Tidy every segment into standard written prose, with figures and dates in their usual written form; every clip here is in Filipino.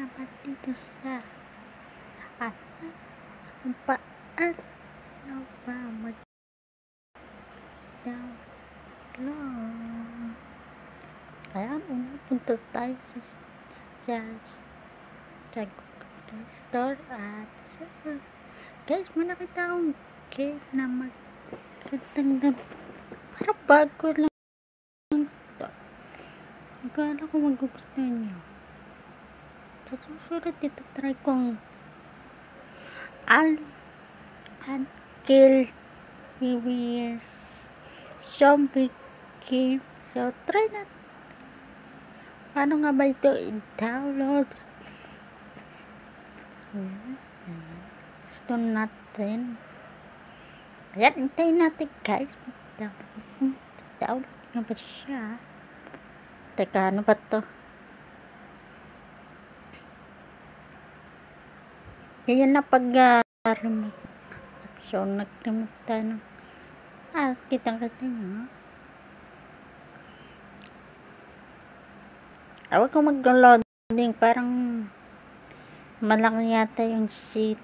naman dito sa atin kung paano ba mag-download. Kaya punta tayo sa Google Store at guys, may nakita akong game na magandang parang bago lang ito. Akala ko magugustuhan nyo. Sa susunod ito, try kong Unkill PBS zombie game. So try natin. Paano nga ba ito i-download? Gusto natin. Ayan, hintayin natin guys. Download nga ba siya? Teka, ano ba to? Ganyan na pag-remote. So, nag-remote tayo ng kitang-kita nyo. Awag ko mag-loading. Parang malaki yata yung seat.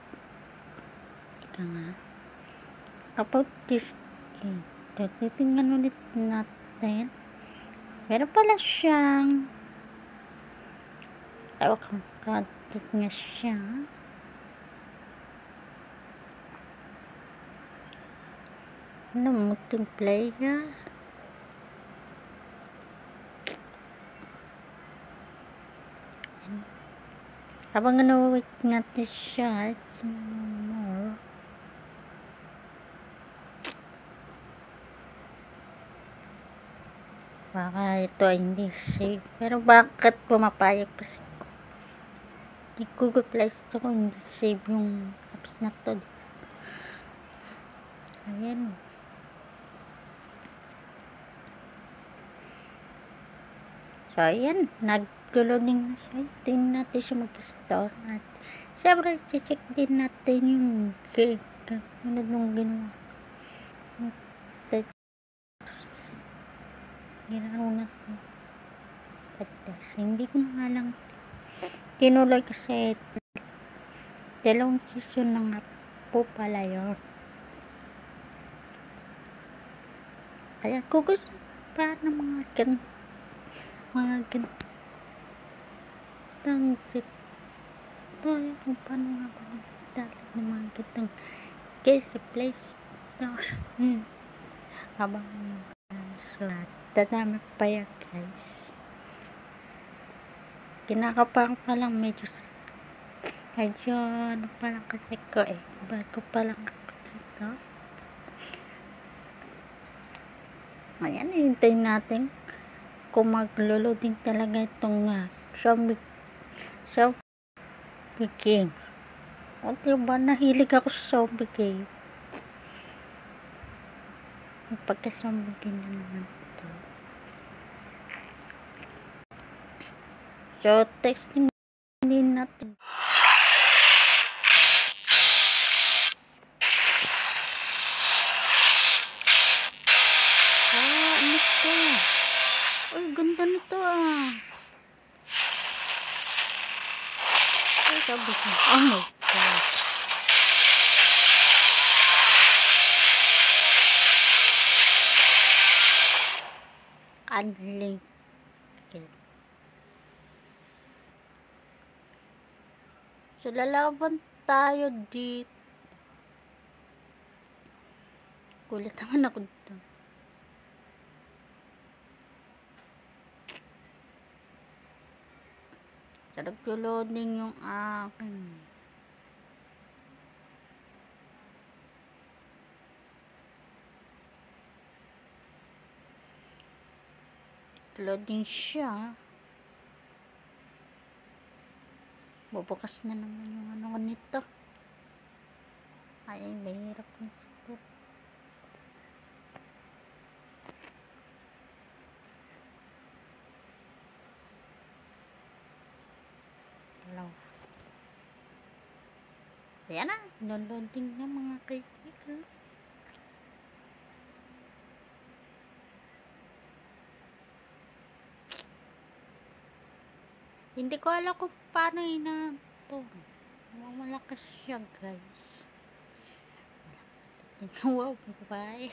Teka nga. About this game. Titingnan ulit natin. Meron pala siyang awag ko kadat nga siya. Ano, multiplayer? Habang wait natin siya, it's more. Baka ito ay hindi save. Pero bakit pumapayag pa siya? Di Google Play Store ko hindi save yung apps na to. Ayan. So, ayan. Nag-loading na siya. Tingnan natin siya mag-store. At siyempre, check din natin yung game. Ano nung ginawa. Ginawa natin. Hindi ko na nga lang tinuloy kasi dalawang season na nga po pala yun. Kaya kung gusto pa ng mga gantang tutorial kung paano nga ba mag-download ng mga gantang guys sa Play Store. Habang dadami pa yan guys. Kinakabahan pa lang medyo ano pa lang kasi ko bago pa lang ako dito. Ayan, hintayin natin kung mag-loading talaga itong zombie game. O diba, nahilig ako sa zombie game. Pagka-zombie game na naman ito. So, texting din natin. Ano to? Uy, ganda nito Ay, sabi ko. Oh my God. Unlimited. So, lalaban tayo dito. Kulit naman ako dito. So, nag-loading yung akin. Loading siya. Bubukas na naman yung ano nito. Ay, mahirap na siguro. Hello. Ayan na, downloading na mga kaibigan. Hindi ko alam kung paano inato. Malakas siya, guys. Wow, bye.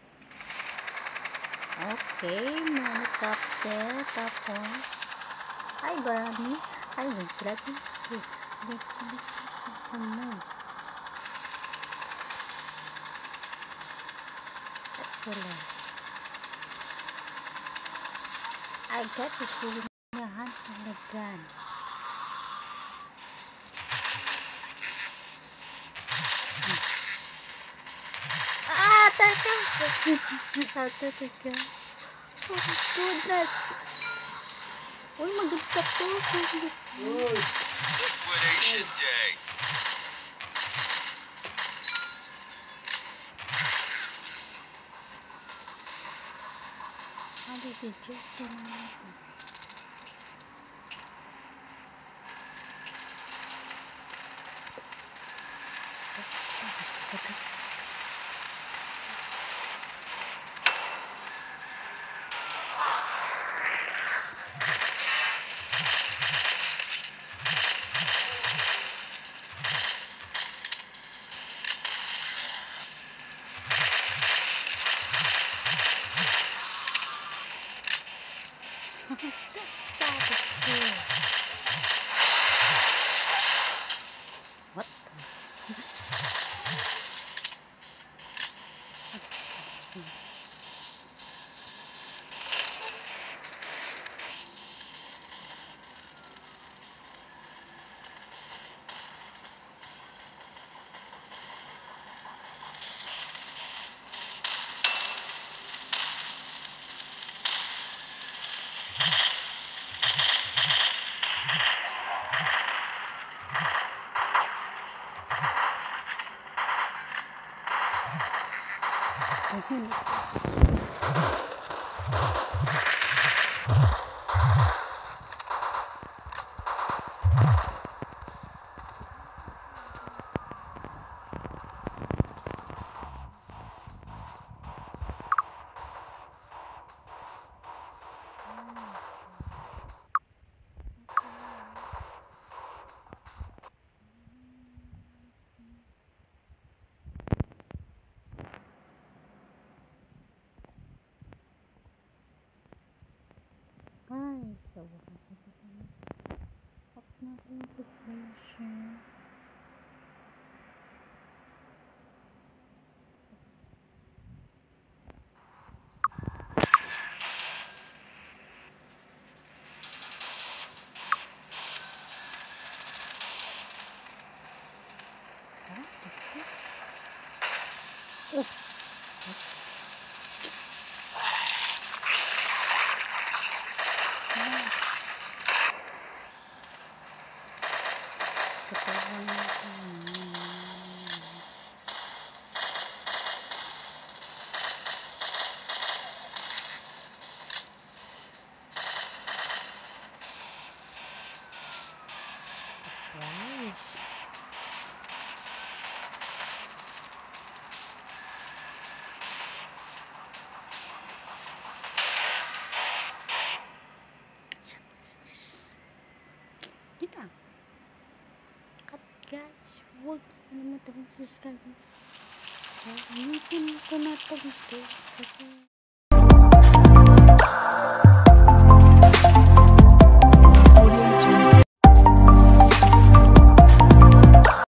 Okay, helicopter. Tapos, ay, Granny. Ay, Granny. Excellent. I got the feeling na hunt on the gun. Tata! Tata. Oh my goodness! Uy, maganda to. Liquidation day. Ano video? Sino natin? What the? Ay, so off natin yung situation. Oh, katawa natin. Surprise. Yun lang. At guys, huwag kalimutan mag-subscribe. Ulitin ko na ito kasi